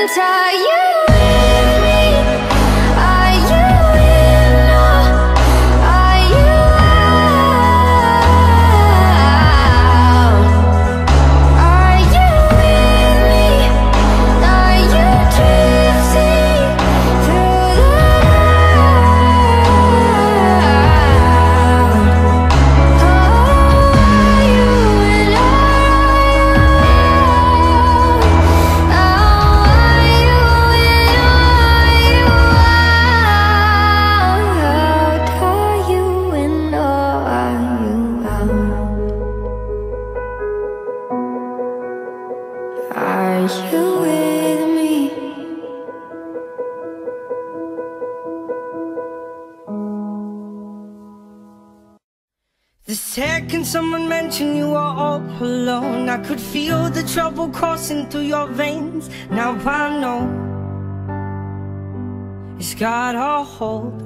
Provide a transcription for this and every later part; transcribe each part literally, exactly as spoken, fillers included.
Are you with me? Are you in or are you out? Are you with me? Are you drifting through the night? Oh, are you in or are you with me? The second someone mentioned you were all alone, I could feel the trouble coursing through your veins. Now I know it's got a hold.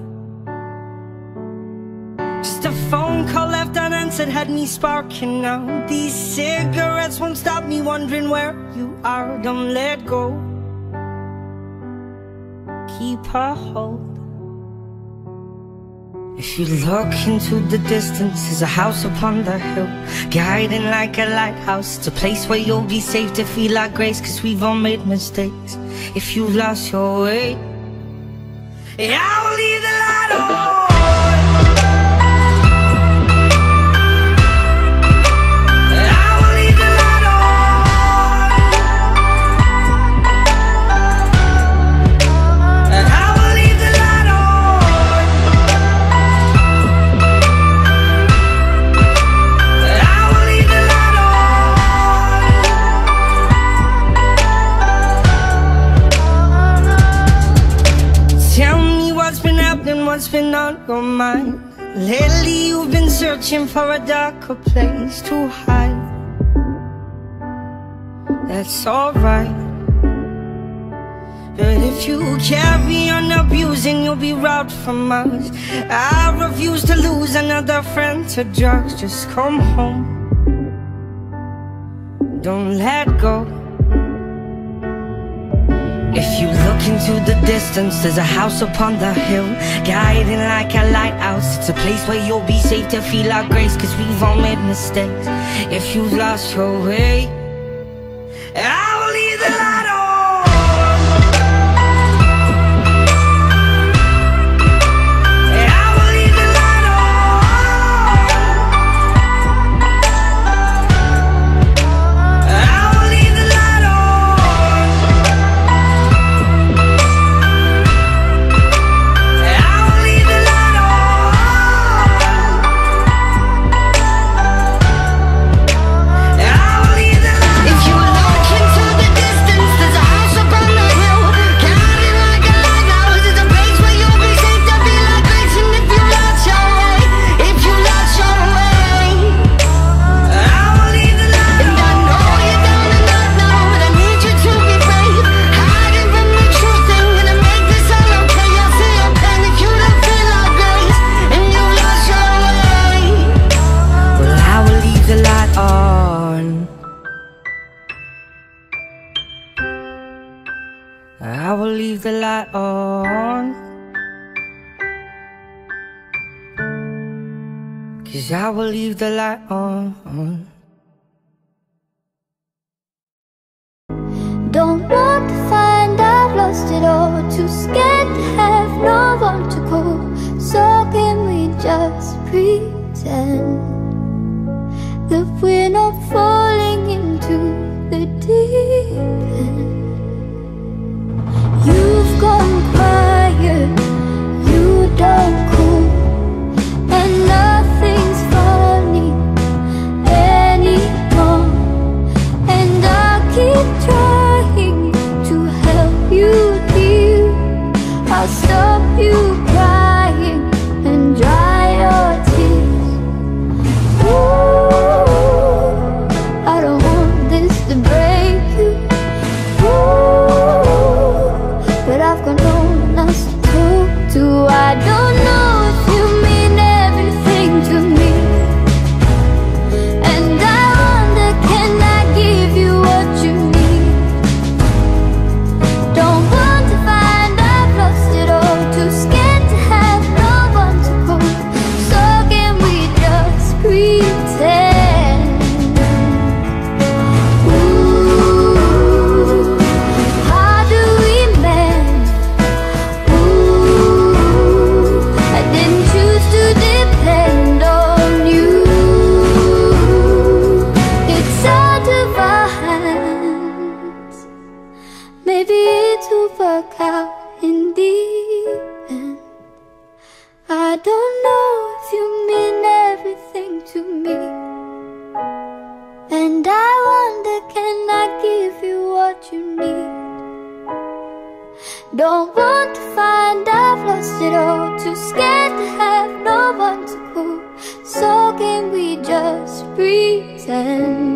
Just a phone call left unanswered had me sparking now. These cigarettes won't stop me wondering where you are. Don't let go, keep a hold. If you look into the distance, there's a house upon the hill, guiding like a lighthouse. It's a place where you'll be safe to feel our grace, cause we've all made mistakes. If you lost your way, yeah, I will leave the light on. What's been on your mind? Lately you've been searching for a darker place to hide. That's alright, but if you carry on abusing, you'll be robbed from us. I refuse to lose another friend to drugs. Just come home, don't let go. If you look into the distance, there's a house upon the hill, guiding like a lighthouse. It's a place where you'll be safe to feel our grace, cause we've all made mistakes. If you've lost your way, I will leave the light on. I will leave the light on, cause I will leave the light on. Don't want to find I've lost it all, too scared to have no one to call. So can we just pretend that we're not falling into the deep end? You've gone quiet, you don't cool, and nothing's funny maybe it'll work out in the end. I don't know if you mean everything to me, and I wonder, can I give you what you need? Don't want to find I've lost it all, too scared to have no one to call. So can we just pretend?